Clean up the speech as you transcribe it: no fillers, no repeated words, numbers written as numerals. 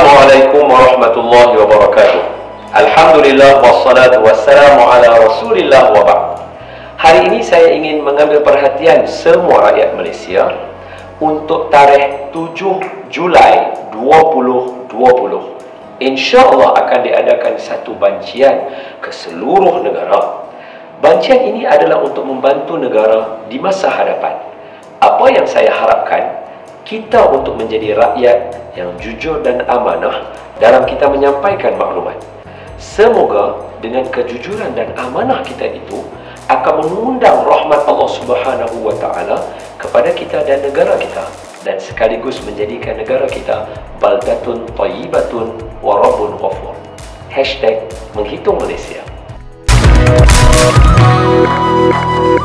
Assalamualaikum warahmatullahi wabarakatuh. Alhamdulillah wassalatu wassalamu ala rasulillah wa ba'd. Hari ini saya ingin mengambil perhatian semua rakyat Malaysia untuk tarikh 7 Julai 2020. InsyaAllah akan diadakan satu bancian ke seluruh negara. Bancian ini adalah untuk membantu negara di masa hadapan. Apa yang saya harapkan, kita untuk menjadi rakyat yang jujur dan amanah dalam kita menyampaikan maklumat. Semoga dengan kejujuran dan amanah kita itu akan mengundang rahmat Allah Subhanahu wa Ta'ala kepada kita dan negara kita, dan sekaligus menjadikan negara kita baldatun thayyibatun wa rabbun ghafur. #menghitung Malaysia.